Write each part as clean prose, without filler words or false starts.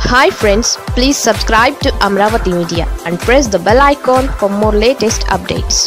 Hi friends, please subscribe to Amravati Media and press the bell icon for more latest updates.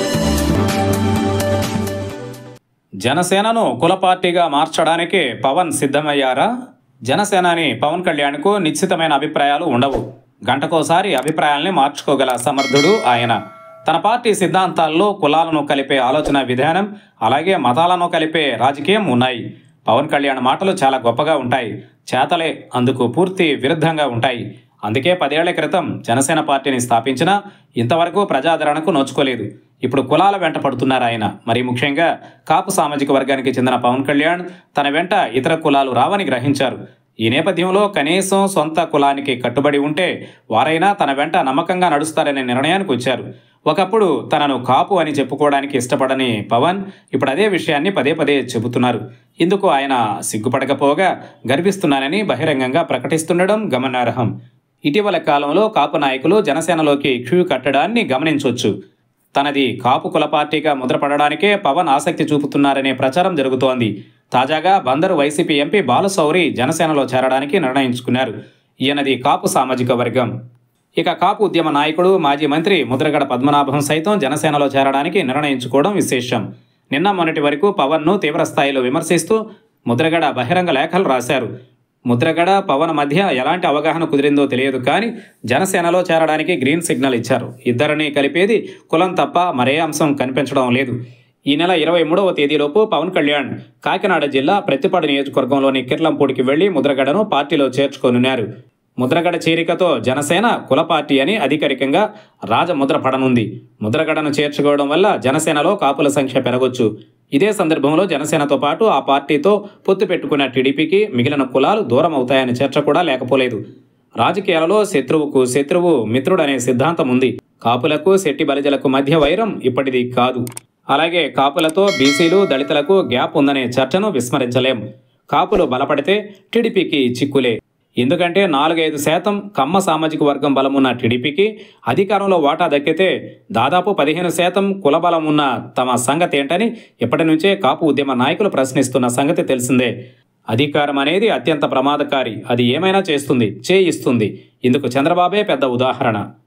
జనసేనను కుల పార్టీగా మార్చడానికి పవన్ సిద్ధమయ్యారా? జనసేనాని పవన్ కళ్యాణ్కు నిశ్చితమైన అభిప్రాయాలు ఉండవు. గంటకోసారి అభిప్రాయాల్ని మార్చుకోగల సమర్థుడు ఆయన. తన పార్టీ సిద్ధాంతాల్లో కులాలను కలిపే ఆలోచన విధానం, అలాగే మతాలను కలిపే రాజకీయం ఉన్నాయి. పవన్ కళ్యాణ్ మాటలు చాలా గొప్పగా ఉంటాయి, చేతలే అందుకు పూర్తి విరుద్ధంగా ఉంటాయి. అందుకే 10 ఏళ్ల క్రితం జనసేన పార్టీని స్థాపించినా ఇంతవరకు ప్రజాదరణకు నోచుకోలేదు. ఇప్పుడు కులాల వెంట పడుతున్నారు ఆయన. మరి ముఖ్యంగా కాపు సామాజిక వర్గానికి చెందిన పవన్ కళ్యాణ్ తన వెంట ఇతర కులాలు రావని గ్రహించారు. ఈ నేపథ్యంలో కనీసం సొంత కులానికి కట్టుబడి ఉంటే వారైనా తన వెంట నమ్మకంగా నడుస్తారనే నిర్ణయానికి వచ్చారు. ఒకప్పుడు తనను కాపు అని చెప్పుకోవడానికి ఇష్టపడని పవన్ ఇప్పుడు అదే విషయాన్ని పదే పదే చెబుతున్నారు. ఇందుకు ఆయన సిగ్గుపడకపోగా గర్విస్తున్నానని బహిరంగంగా ప్రకటిస్తుండడం గమనార్హం. ఇటీవల కాలంలో కాపు నాయకులు జనసేనలోకి క్యూ కట్టడాన్ని గమనించవచ్చు. తనది కాపు కుల పార్టీగా ముద్రపడడానికే పవన్ ఆసక్తి చూపుతున్నారనే ప్రచారం జరుగుతోంది. తాజాగా బందరు వైసీపీ ఎంపీ బాలశౌరి జనసేనలో చేరడానికి నిర్ణయించుకున్నారు. ఈయనది కాపు సామాజిక వర్గం. ఇక కాపు ఉద్యమ నాయకుడు మాజీ మంత్రి ముద్రగడ పద్మనాభం సైతం జనసేనలో చేరడానికి నిర్ణయించుకోవడం విశేషం. నిన్న మొన్నటి వరకు పవన్ను తీవ్రస్థాయిలో విమర్శిస్తూ ముద్రగడ బహిరంగ లేఖలు రాశారు. ముద్రగడ పవన్ మధ్య ఎలాంటి అవగాహన కుదిరిందో తెలియదు, కానీ జనసేనలో చేరడానికి గ్రీన్ సిగ్నల్ ఇచ్చారు. ఇద్దరిని కలిపేది కులం తప్ప మరే అంశం కనిపించడం లేదు. ఈ నెల 23వ తేదీలోపు పవన్ కళ్యాణ్ కాకినాడ జిల్లా ప్రత్తిపాడు నియోజకవర్గంలోని కిర్లంపూడికి వెళ్లి ముద్రగడను పార్టీలో చేర్చుకోనున్నారు. ముద్రగడ చేరికతో జనసేన కుల పార్టీ అని అధికారికంగా రాజముద్ర పడనుంది. ముద్రగడను చేర్చుకోవడం వల్ల జనసేనలో కాపుల సంఖ్య పెరగొచ్చు. ఇదే సందర్భంలో జనసేనతో పాటు ఆ పార్టీతో పొత్తు పెట్టుకున్న టీడీపీకి మిగిలిన కులాలు దూరం అవుతాయని చర్చ కూడా లేకపోలేదు. రాజకీయాలలో శత్రువుకు శత్రువు మిత్రుడనే సిద్ధాంతం ఉంది. కాపులకు శెట్టి బలిజలకు మధ్య వైరం ఇప్పటిది కాదు. అలాగే కాపులతో బీసీలు దళితులకు గ్యాప్ ఉందనే చర్చను విస్మరించలేం. కాపులు బలపడితే టీడీపీకి చిక్కులే. ఎందుకంటే 4-5% కమ్మ సామాజిక వర్గం బలమున్న టీడీపీకి అధికారంలో వాటా దక్కితే దాదాపు 15% కుల బలం ఉన్న తమ సంగతి ఏంటని ఇప్పటి నుంచే కాపు ఉద్యమ నాయకులు ప్రశ్నిస్తున్న సంగతి తెలిసిందే. అధికారం అనేది అత్యంత ప్రమాదకారి. అది ఏమైనా చేస్తుంది, చేయిస్తుంది. ఇందుకు చంద్రబాబే పెద్ద ఉదాహరణ.